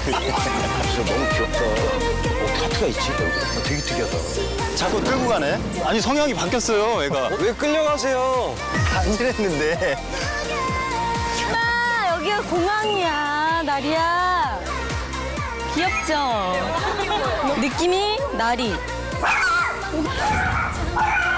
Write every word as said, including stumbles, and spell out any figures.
진짜 너무 귀엽다. 어, 하트가 있지? 되게 특이하다. 자꾸 끌고 가네? 아니 성향이 바뀌었어요, 애가. 왜 끌려가세요? 안 이랬는데. 아, 여기가 공항이야, 나리야. 귀엽죠? 느낌이 나리.